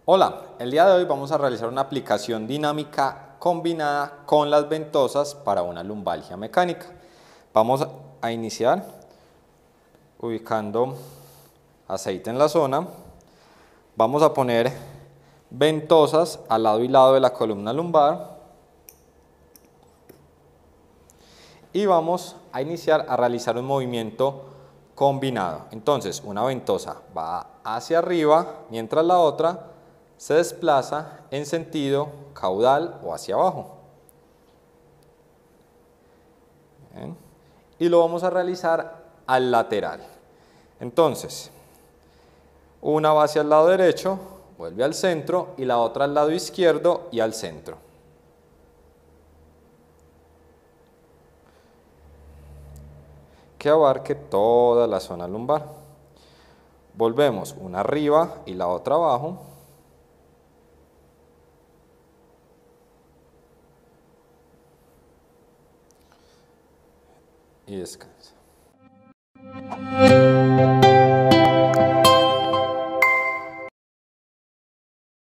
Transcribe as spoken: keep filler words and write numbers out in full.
Hola, el día de hoy vamos a realizar una aplicación dinámica combinada con las ventosas para una lumbalgia mecánica. Vamos a iniciar ubicando aceite en la zona. Vamos a poner ventosas al lado y lado de la columna lumbar. Y vamos a iniciar a realizar un movimiento combinado. Entonces, una ventosa va hacia arriba, mientras la otra se desplaza en sentido caudal o hacia abajo. Bien. Y lo vamos a realizar al lateral. Entonces, una va hacia el lado derecho, vuelve al centro, y la otra al lado izquierdo y al centro. Que abarque toda la zona lumbar. Volvemos una arriba y la otra abajo. Y descansa.